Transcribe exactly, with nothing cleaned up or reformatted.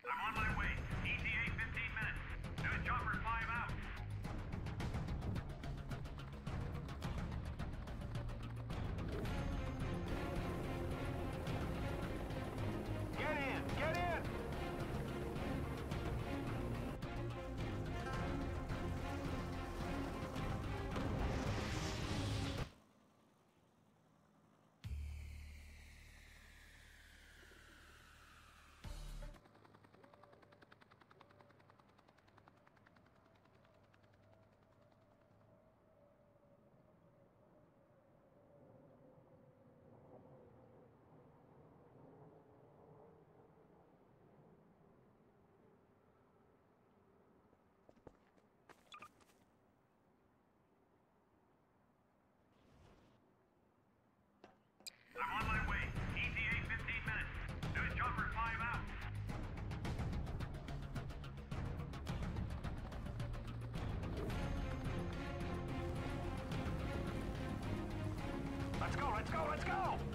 I'm on my way. E T A fifteen minutes. New jumper five out. Get in! Get in! I'm on my way. E T A fifteen minutes. New jumper five out. Let's go, let's go, let's go!